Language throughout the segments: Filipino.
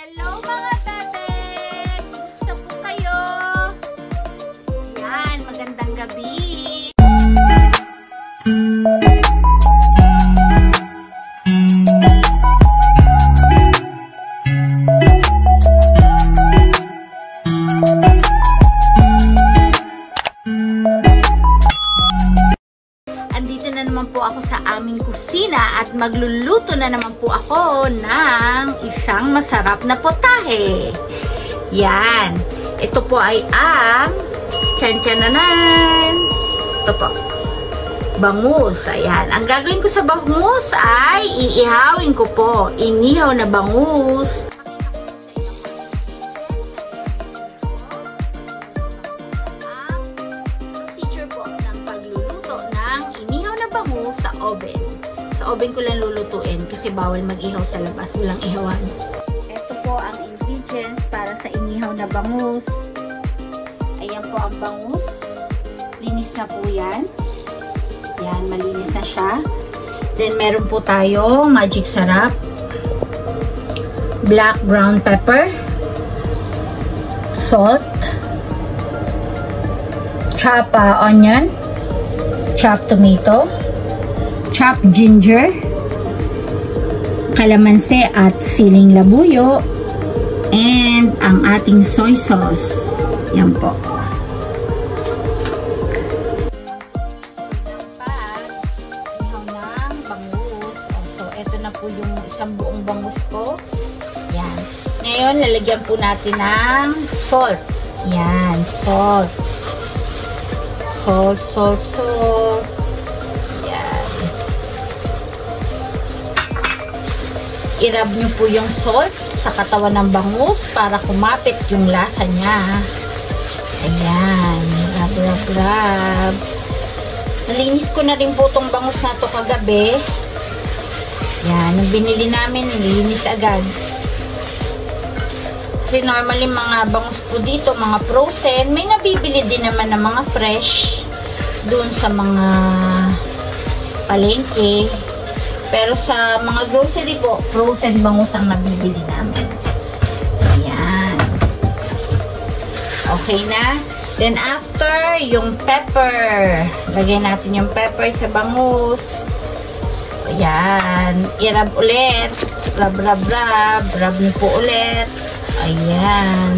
Hello mga bebe! Gusto po kayo? Yan, magandang gabi! Andito na naman po ako sa aming kusina at magluluto na naman po ako ng isang masarap na potahe. Yan. Ito po ay ang tsan-tsananan. Ito po. Bangus. Ayan. Ang gagawin ko sa bangus ay iihawin ko po. Inihaw na bangus. Sa oven. Sa oven ko lang lulutuin kasi bawal mag-ihaw sa labas. Walang ihawan. Ito po ang ingredients para sa inihaw na bangus. Ayan po ang bangus. Linis na po yan. Yan, malinis na siya. Then, meron po tayo magic sarap, black brown pepper, salt, chopped onion, chopped tomato, chopped ginger, kalamansi at siling labuyo, and ang ating soy sauce. Yan po. Ihaw ng bangus. So, ito na po yung isang buong bangus ko. Yan. Ngayon, lalagyan po natin ng salt. Yan, salt. Salt, salt, salt. I-rub nyo po yung salt sa katawan ng bangus para kumapit yung lasa niya. Ayan. Rub, rub, rub. Nalinis ko na rin po itong bangus na ito kagabi. Ayan. Nung binili namin, nilinis agad. Kasi normally mga bangus po dito, mga frozen, may nabibili din naman ng mga fresh doon sa mga palengke. Pero sa mga grocery po, frozen bangus ang nabibili namin. Ayan. Okay na. Then after, yung pepper. Lagyan natin yung pepper sa bangus. Ayan. I-rub ulit. Rub, rub, rub. Rub niyo po ulit. Ayan.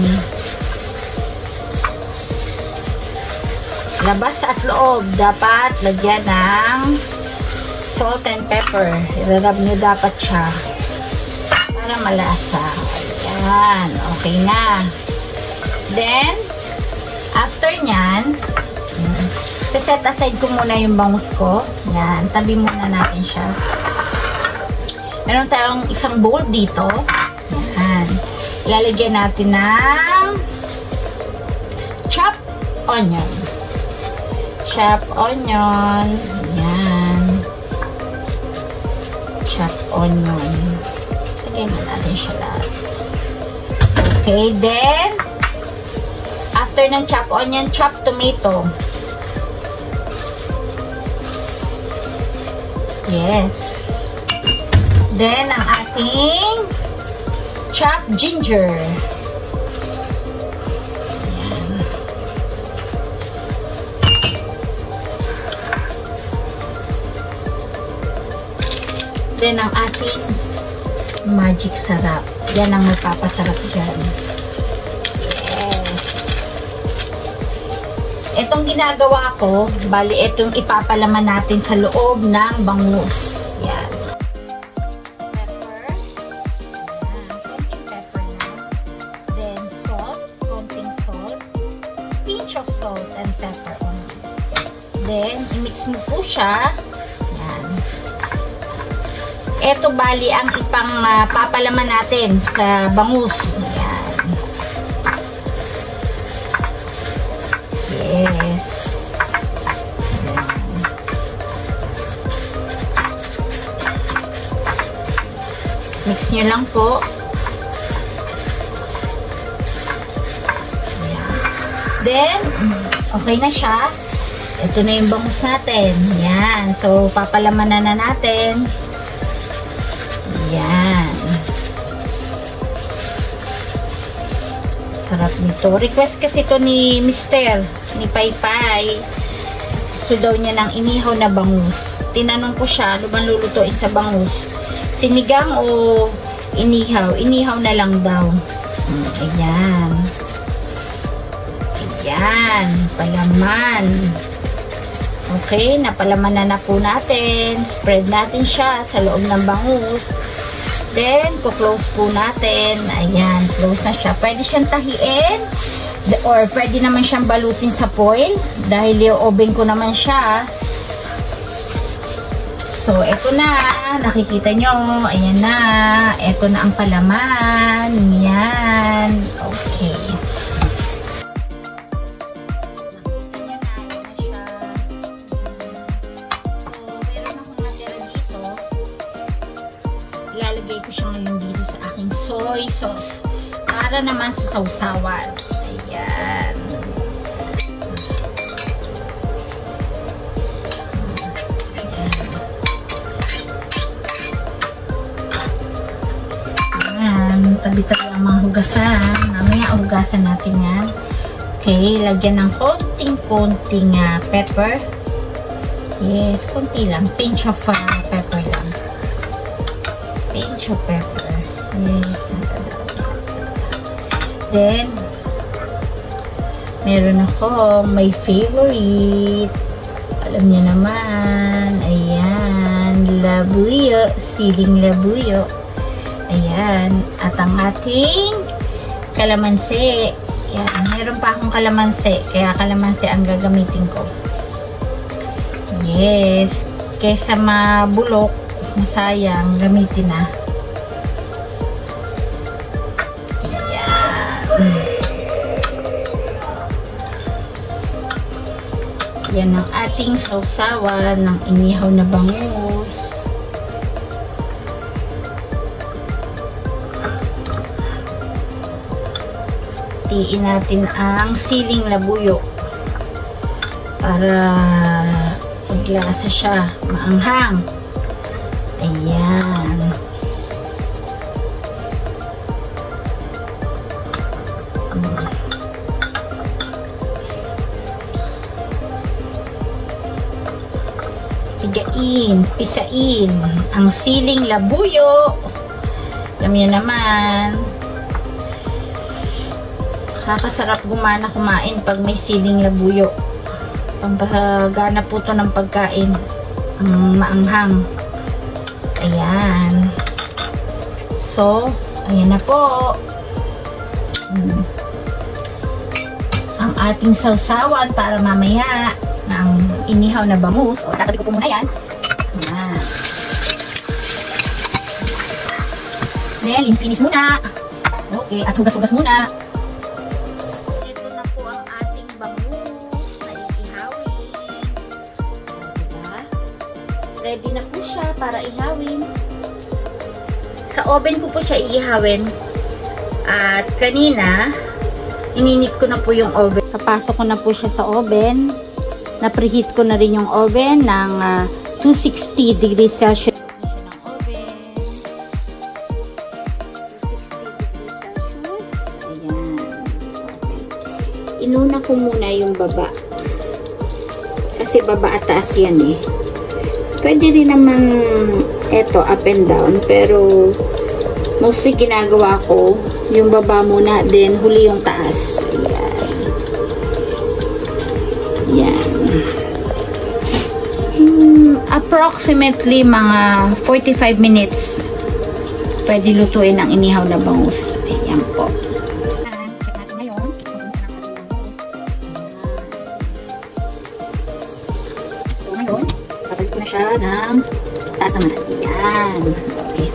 Labas at loob. Dapat lagyan ng salt and pepper. I-rub nyo dapat siya para malasa. Ayan. Okay na. Then, after nyan, set aside ko muna yung bangus ko. Ayan. Tabi muna natin siya. Meron tayong isang bowl dito. Ayan. Ilalagyan natin ng chopped onion. Chopped onion. Ayan. Chopped onion. Lagyan na natin siya lahat. Okay, then after ng chopped onion, chopped tomato. Yes. Then ang ating chopped ginger. Then, ang ating magic sarap. Yan ang magpapasarap dyan. Yes. Itong ginagawa ko, bali itong ipapalaman natin sa loob ng bangus. Yan. Pepper. Yan. Konting pepper na. Then, salt. Konting salt. Pinch of salt and pepper. Then, i-mix mo po siya. Ito bali ang ipang papalaman natin sa bangus. Ayan. Yes. Ayan. Mix nyo lang po. Ayan. Then, okay na siya. Ito na yung bangus natin. Ayan. So, papalaman na natin. Yan. Sarap nito. Request kasi ito ni Mister, ni Paypay. Gusto daw niya ng inihaw na bangus. Tinanong ko siya, ano bang lulutuin sa bangus? Sinigang o inihaw? Inihaw na lang daw. Ayan. Ayan. Palaman. Okay, napalaman na po natin. Spread natin siya sa loob ng bangus. Then, close po natin. Ayan, close na siya. Pwede siyang tahiin or pwede naman siyang balutin sa foil dahil i-oven ko naman siya. So, eto na. Nakikita nyo. Ayan na. Eto na ang palaman. Ayan. Okay. Ilalagay ko siya ngayon dito sa aking soy sauce para naman sa sausawan. Ayan. Ayan. Tabi-tabi ang mga hugasan. Mamaya hugasan natin yan. Okay. Lagyan ng konting-konting pepper. Yes. Konti lang. Pinch of pepper lang. Pinch of pepper. Yes. Then, meron ako my favorite. Alam niyo naman. Ayan. Labuyo. Siling labuyo. Ayan. At ang ating kalamansi. Ayan. Meron pa akong kalamansi. Kaya kalamansi ang gagamitin ko. Yes. Kesa mabulok, masayang, gamitin na. Ayan. Yan ang ating sausawan ng inihaw na bangus. Tiin natin ang siling labuyo para paglasa siya maanghang. Ayan. Tigain, pisain ang siling labuyo. Alam niyo naman, kakasarap gumana kumain pag may siling labuyo. Pampagana po to ng pagkain, ang maanghang. Ayan. So, ayan na po. Ang ating sausawan para mamaya ng inihaw na bangus. O, tatabi ko po muna yan. Ayan. Then, linis muna. Okay, at hugas-hugas muna. Ito na po ang ating bangus na ihawin. Diba? Ready na po siya para ihawin. Sa oven ko po siya ihawin. At kanina, ininit ko na po yung oven. Papasok ko na po siya sa oven. Na-preheat ko na rin yung oven ng 260 degrees Celsius. Ng oven. 260 degrees Celsius. Ayan. Okay. Inuna ko muna yung baba. Kasi baba at taas yan eh. Pwede rin naman eto up and down. Pero mostly ginagawa ko yung baba muna, then huli yung taas. Ayan. Yan. Approximately mga 45 minutes pwede lutuin ang inihaw na bangus. Ayan po. Check natin ngayon. So ngayon, papalit ko na siya ng tataman. Ayan. Okay.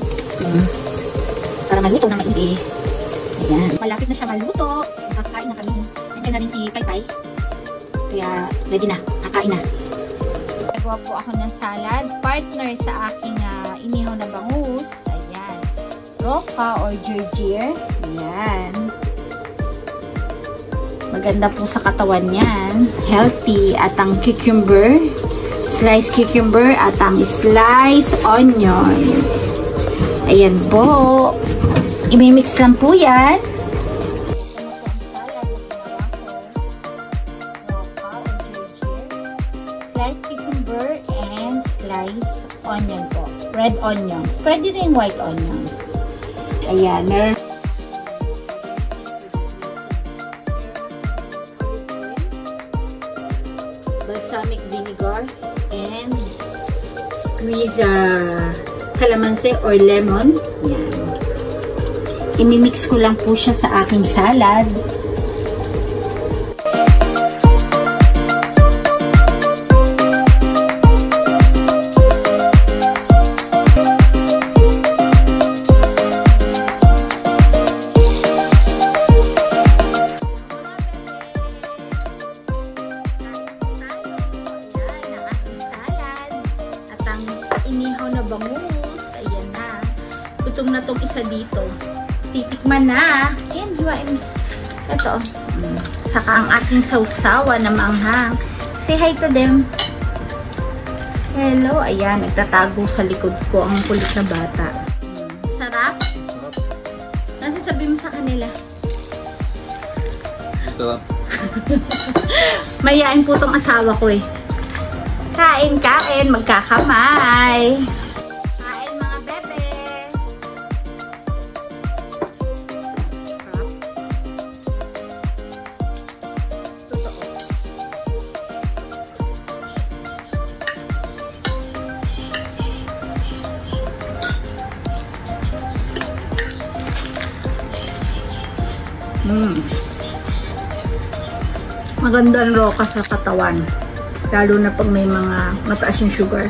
Para maluto na maigi. Ayan. Malapit na siya maluto. Kakain na kami. Nandiyan na rin si Paypay. Kaya ready na. Kakain na. Nagawa po ako ng salad. Partner sa aking inihaw na bangus. Ayan. Roca or gergeer. Ayan. Maganda po sa katawan yan. Healthy. At ang cucumber. Sliced cucumber. At ang sliced onion. Ayan po. Imimix lang po yan. red onions. Pwede rin white onions. Ayan, meron balsamic vinegar and squeeze calamansi or lemon. Yan. Imimix ko lang po siya sa aking salad. Inihaw na bangus. Ayan na. Gutom na tong isa dito. Titikman na. Ayan, hiwain. Ito. Saka ang ating sausawa na manghang. Say hi to them. Hello. Ayan, nagtatago sa likod ko ang kulit na bata. Sarap? Ano sasabihin mo sa kanila? Sarap. Mayain po tong asawa ko eh. Kain, kain, magkakamay. Kain mga bebe. Totoo. Maganda ang roka sa katawan. Lalo na pag may mga mataas yung sugar.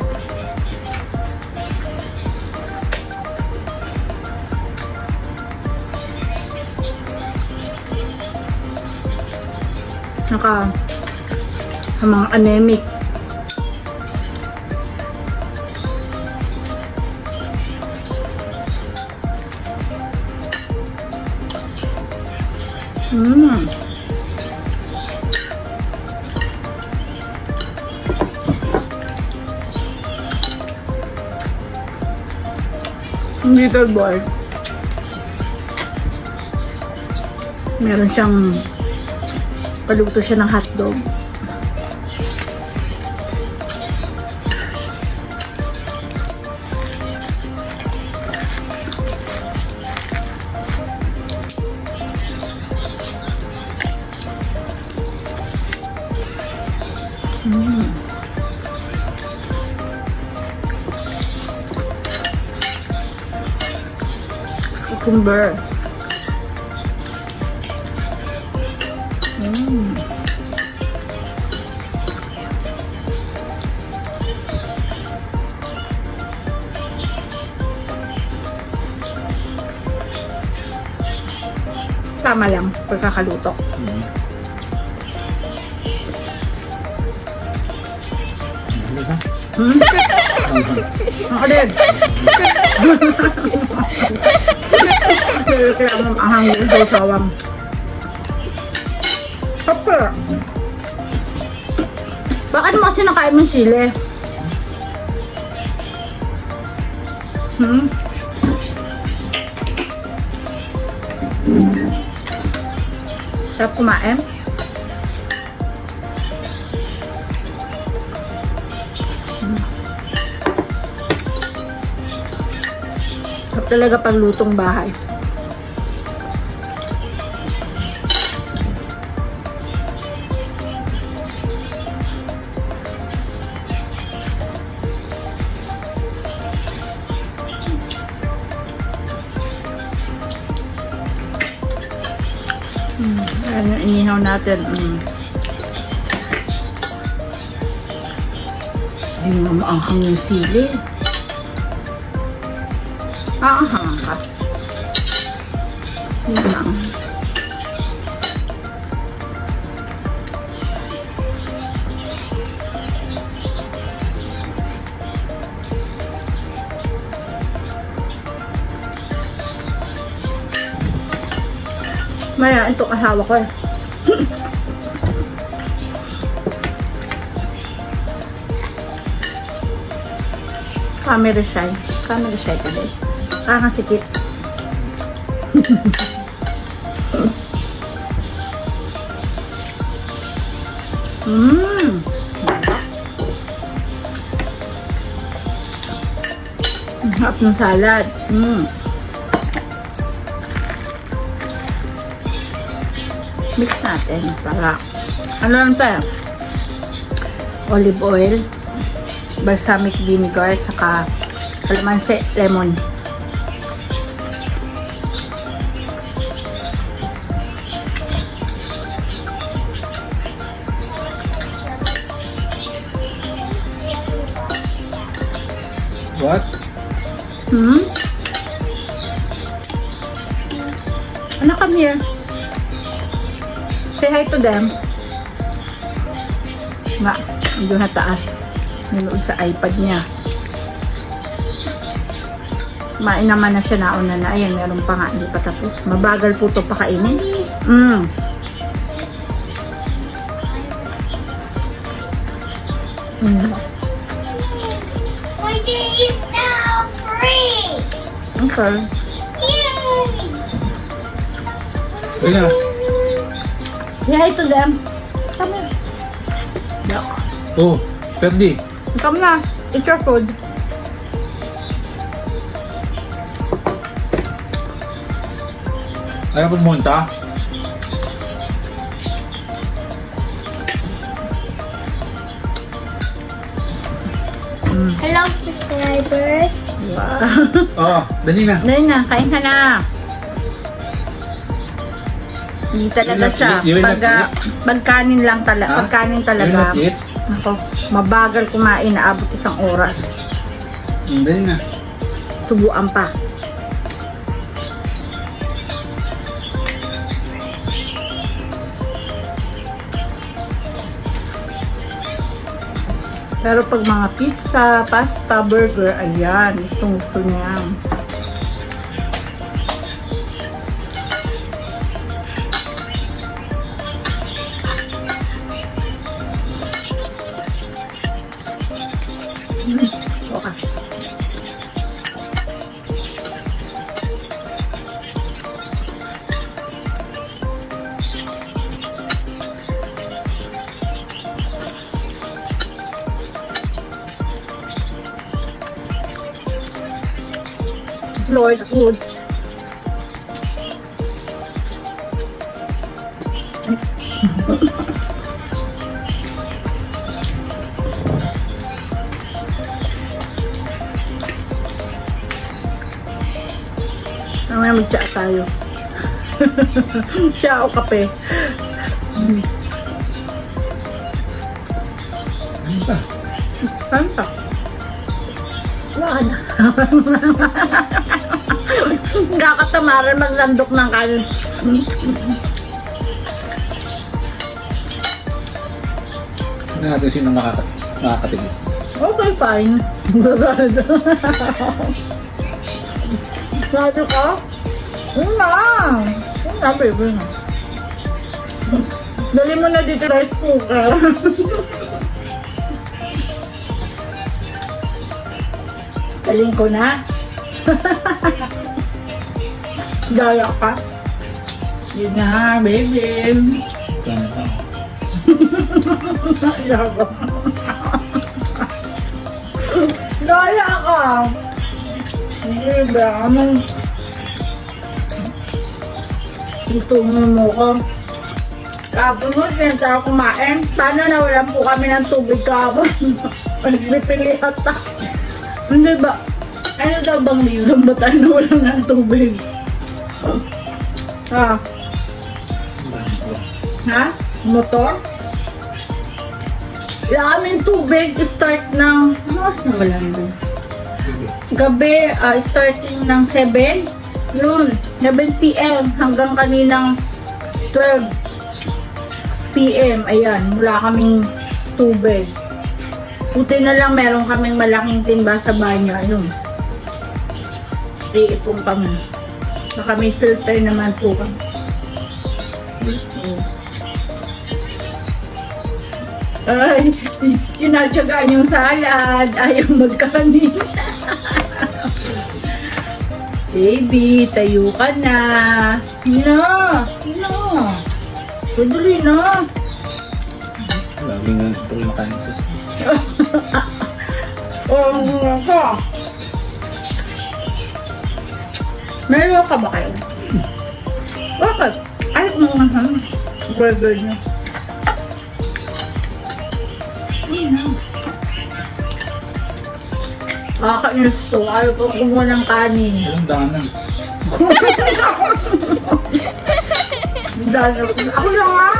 Sa mga anemic. Little boy. Meron siyang paluto siya ng hotdog. Cucumber. Tama lang pagkakaluto. Ako din. Kailangan mong ahangin daw sawang. Apa? Bakit mo kasi nakain mong sili? Sarap kumain? Sarap talaga pag lutong bahay. Ayan yung inihaw natin. Ayun nga maanghang yung sili. Maanghang ka. Yun lang. Maya, ito kasawa ko eh. Camera shy. Camera shy today. Kakasikip. Harap ng salad. Mix natin para ano lang tayo? Olive oil, balsamic vinegar, saka kalamansi, lemon. What? Ano, come here. Say hi to them. Nga, doon na taas. Nanood sa iPad niya. Kumain naman na siya, nauna na. Ayan, meron pa nga, hindi pa tapos. Mabagal po ito pakainin. We can eat now free. Okay. Yay! Wait na. Say hi to them. Come here. Yuck. Oh, Ferdi. Come na. Eat your food. Ayaw pumunta? Hello, subscribers. Wow. Oo, dali na. Dahil na, kain ka na. Hindi talaga siya. Pagkanin lang talaga. Pagkanin talaga. Ako, mabagal kumain, naabot 1 oras. Dali na. Subuan pa. Pero pag mga pizza, pasta, burger, ayan, gusto niya. Okay. Lord food. Mamaya mag-tsa tayo. Siya o kape. Ano ba? Ano pa? Wala na. Kakatamaran maglandok ng kanin. Ano natin sino nakakatigis? Okay, fine. Sabi ka? Yun na. Yun na, baby. Dali mo na dito rice cooker. Daling ko na. Gaya ka. Yun na, baby. Ito na lang. Gaya ka. Hindi ba? Anong itungin mo ko? Kapon mo, sinta ako kumain. Paano nawalan po kami ng tubig kapon? Pagpipili ata. Hindi ba? Ano daw bang reason ba tayo nawalan ng tubig? Ha? Ha? Motor? Wala kaming tubig. Start ng... Ano oras na wala doon? Gabi, starting ng 7. Yun, 7 PM hanggang kaninang 12 PM. Ayan, wala kaming tubig. Buti na lang meron kaming malaking timba sa banyo. Ayun. Iipong kami. Saka may filter naman po kami. Ay, kinatsagaan yung salad. Ayaw magkanin. Baby, tayo ka na. Hina. Padali na. Lagi nga ito yung makain sis. Oh, ka. Meron ka ba kayo? Bakit? Ay, burger niyo. Kakainis to. Ayaw ko kumuha ng kanin. Ilang danan. Dahil ako lang nga.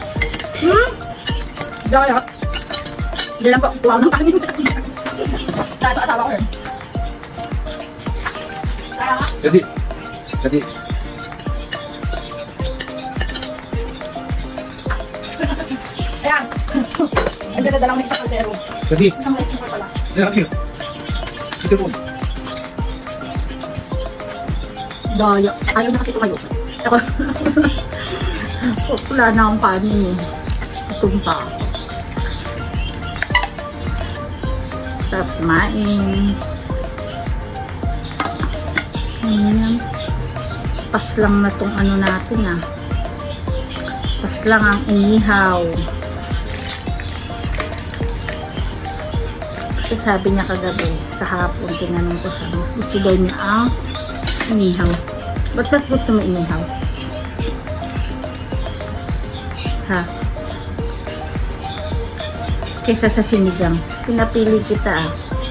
Dahil hindi lang po kuha ng kanin. Dahil pa asawa ko rin. Kaya nga. Jadi. Jadi. Ayan. Andiyan na dalawang isa kaldero. Jadi. Isang mais super pala. Ayan. Ito po. Daya. Ayaw na kasi tumayo. Ako. Wala na akong kanin eh. Tumpa ako. Sarap kumain. Ayan. Pas lang na tong ano natin ah. Pas lang ang inihaw. Kasi sabi niya kagabi, sa hapon, tinanong ko siya, gusto daw niya ang inihaw. Ba't mas gusto mo inihaw? Ha? Kesa sa sinigang. Pinapili kita ah.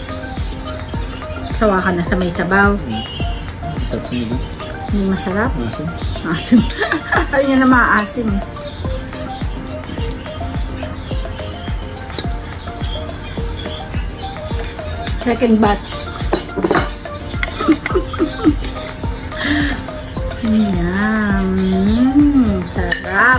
Sawa ka na sa may sabaw. Sarap sinigang. Hindi masarap. Asin. Asim. Ayaw niya na maasim. Second batch. Yum. Sarap.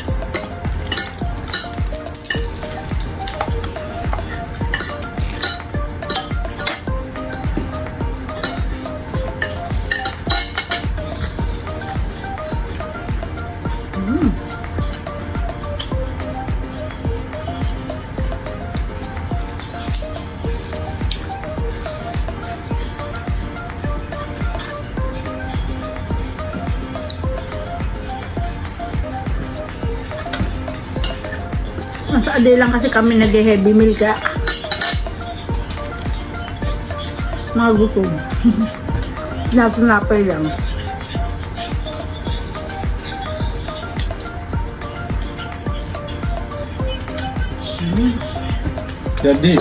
Sa ade lang kasi kami nag-heavy meal ka. Mga gutom. Napay lang. Jadi.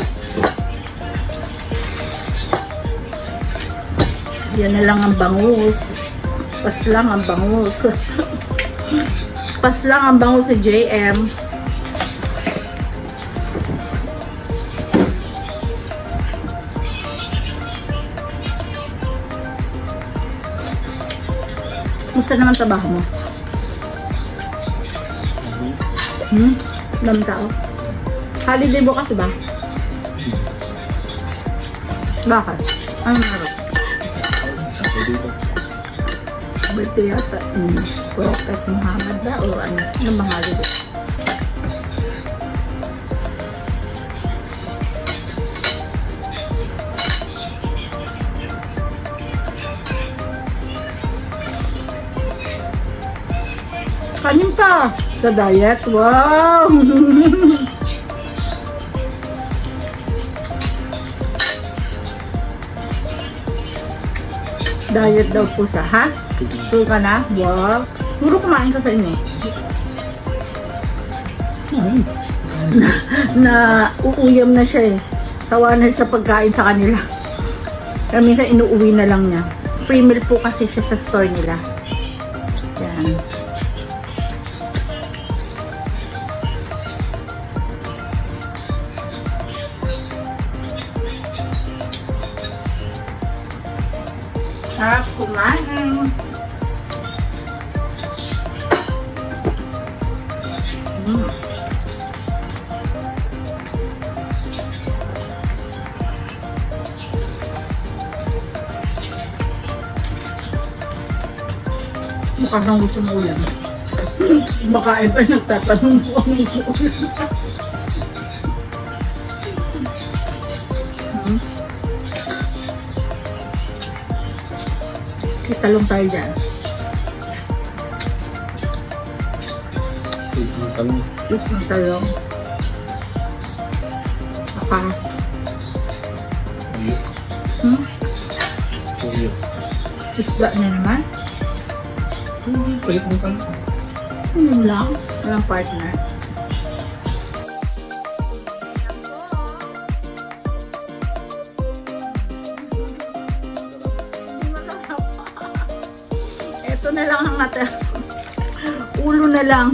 Yan na lang ang bangus. Pas lang ang bangus. Pas lang ang bangus ni JM. Musta naman trabaho mo? Dami tao. Holiday bukas ba? Bakit? Ano meron? Dito. Birthday yata. Prophet Muhammad ba? O ano? Ano bang holiday? Kanin pa sa diet. Wow! Diet daw po siya, ha? Tuloy ka na? Wow! Puro kumain ka sa inyo. na uuyam na siya eh. Sawa na sa pagkain sa kanila. Kami sa inuuwi na lang niya. Free meal po kasi siya sa store nila. Yan. Sarap kumain. Mukhang nang gusto mo ulam. Baka ay pa nagtatanong mo ang gusto ulam. Talong tayo dyan. Talong. Isang talong. Baka. Tuyo. Isda na naman. Pwede mo ka. Ano lang? Walang partner. Ito na lang ang ulo na lang.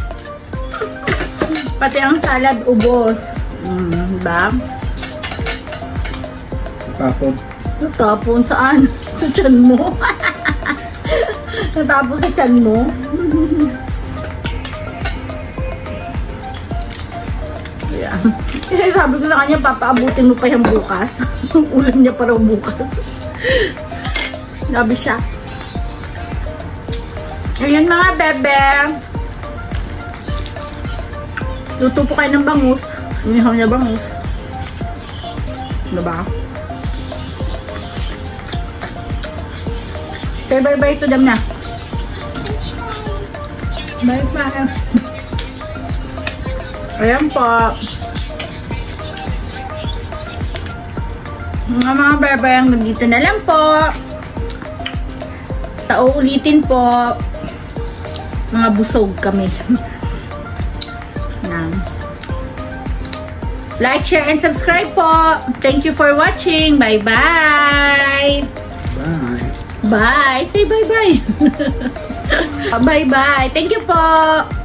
Pati ang salad ubos. Diba? Tapon. Natapon saan? Sa tiyan mo. Natapon sa tiyan mo. Yeah. Kasi sabi ko sa kanya, papaabutin mo pa yung bukas. Ulam niya pa raw bukas. Sabi siya. Ayan mga bebe. Luto po kayo ng bangus. Inihaw niya bangus. Diba? Okay, bye-bye to them na. Bye, smile. Ayan po. Mga bebe, nandito na lang po. Ulitin po. Mga busog kami. Like, share, and subscribe po. Thank you for watching. Bye-bye. Bye. Bye. Say bye-bye. Bye-bye. Thank you po.